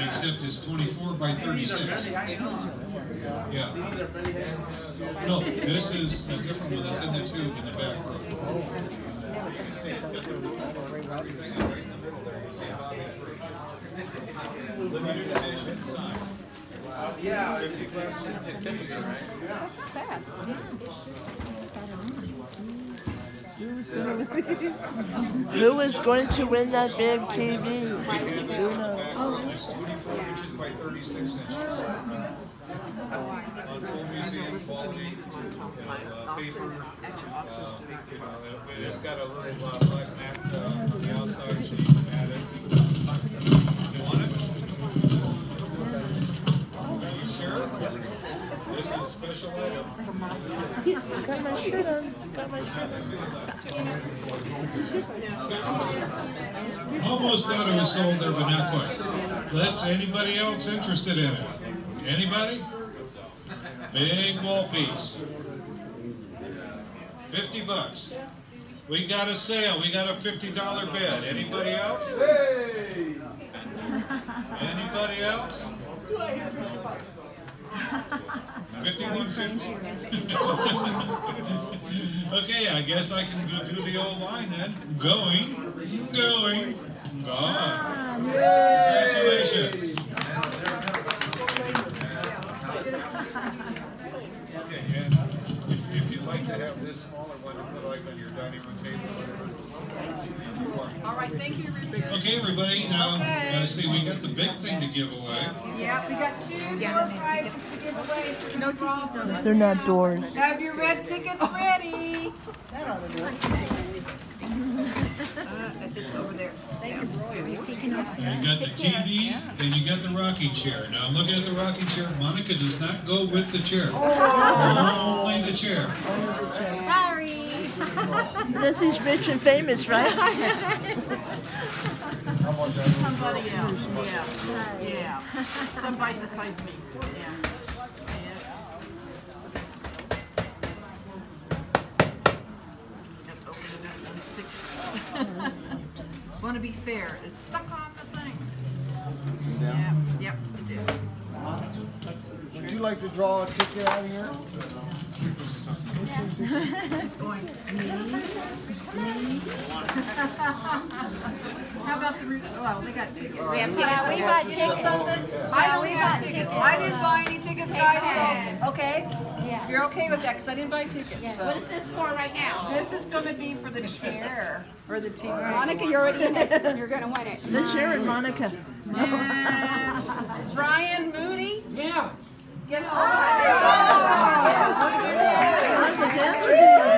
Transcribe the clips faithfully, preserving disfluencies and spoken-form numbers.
except it's twenty-four by thirty-six. Yeah. No, this is a different one that's in the tube in the back row. Limited edition sign. Yeah, it's temperature, right? That's not bad. Who is going to win that big T V? Who knows? It's twenty-four inches by thirty-six inches. On full museum quality, uh, paper. Uh, it's got a little uh, black mat uh, on the outside, so you can add it. You want it? Are you sure? This is a special item. Got my shirt on. Got my shirt on. Almost thought it was sold there, but not quite. Let's, anybody else interested in it? Anybody? Big wall piece. fifty bucks. We got a sale. We got a fifty dollar bid. Anybody else? Anybody else? fifty-one fifty. Okay, I guess I can go through the old line then. Going, going, gone. Congratulations. Okay, and if, if you'd like to have this smaller one to put like on your dining room table. All right, thank you, Richard. Okay, everybody. Now, Okay. uh, see, we got the big thing to give away. Yeah, we got two door prizes to give away. So no tickets. They're not doors. Have your red tickets ready. It's over there. Thank you, Roy. And you got the T V, and you got the rocking chair. Now I'm looking at the rocking chair. Monica does not go with the chair. Only the chair. Sorry. This is rich and famous, right? Somebody else. Yeah. Yeah. Somebody besides me. Yeah. Want to be fair. It's stuck on the thing. Yeah. Yep, it did. Would you like to draw a ticket out of here? It's going, me, me. How about the, well, they got tickets. We have tickets. Yeah, we bought tickets. I don't we have bought tickets. tickets. I didn't buy any tickets, guys, so, okay? Yeah. You're okay with that, because I didn't buy tickets, so. What is this for right now? This is going to be for the chair, or the T V. Monica, you're already in it. You're going to win it. The chair and Monica. And Brian Moody, Yeah. guess what? How's the dancer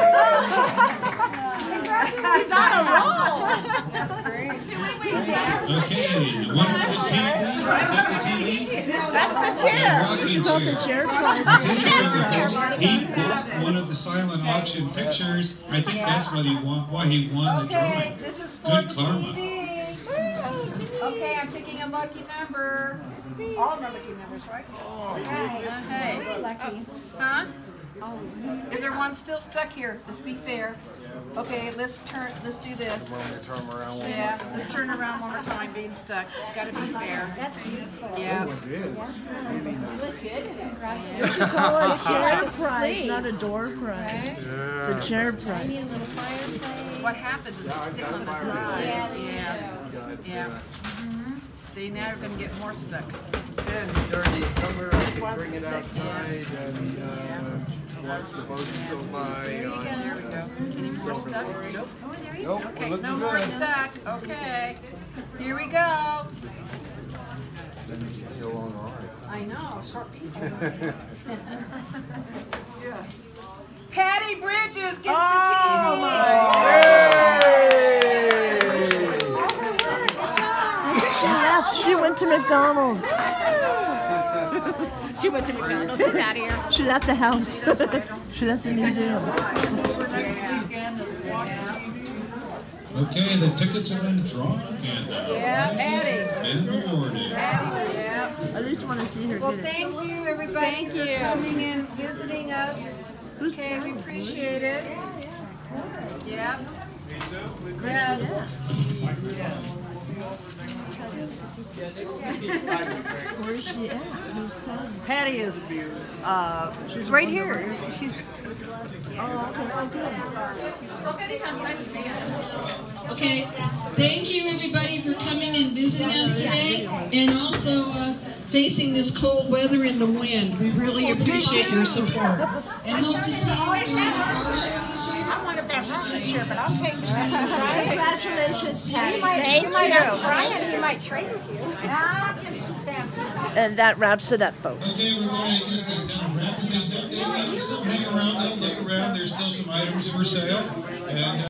doing? He's on a roll. That's great. Wait, wait, dance. Okay, the winner of the T V. Is that the T V? That's the The chair. rocking Got the chair. chair I'll prize. tell you something, folks. He bought one of the silent auction pictures. I think that's what he won. Why he won the Okay, drawing. this is for Good the karma. T V. Okay, I'm picking a lucky number. All of them are lucky numbers, right? Okay. Lucky. Huh? Is there one still stuck here? Let's be fair. Okay, let's turn. Let's do this. Turn around one. Yeah, let's turn around one more time. Being stuck. Gotta be fair. That's beautiful. Yeah. You look good in it, right? It's called a chair prize, not a door prize. It's a chair I prize. need a little fireplace. What happens is they stick on the side. Yeah, they Yeah. Yeah. Mhm. See, now you're gonna get more stuck. And during the summer, I can bring it outside and uh, watch the boats go by. There On, we go. Any more stuck? Nope. Oh, there you Nope, Okay, we're looking no more good. stuck. Okay. Here we go. You're along all right. I know, short people. Yeah. Patty Bridges gets Oh, the T V. She left. She went to McDonald's. She went to McDonald's. She's out of here. She left the house. She left the museum. Okay, the tickets have been drawn and the Yeah, prizes have been awarded. Yeah. I just want to see her Well, get it. thank you, everybody, for coming in, visiting us. Okay, we appreciate it. Yeah. Yes. Where's she at? Who's coming? Patty is uh, she's right here. She's. Oh, okay. Oh, good. Okay, thank you everybody for coming and visiting us today, and also uh, facing this cold weather and the wind. We really appreciate your support, and hope to see you during our car show this year. I wanted that rocket chair, but I'll take it. Congratulations, Patty. You might, Thank you might you. ask Brian, he might trade with you. And that wraps it up, folks. Okay, everybody, I guess I'm kind of wrapping things up there. You can still hang around, though, look around. There's still some items for sale. And, uh,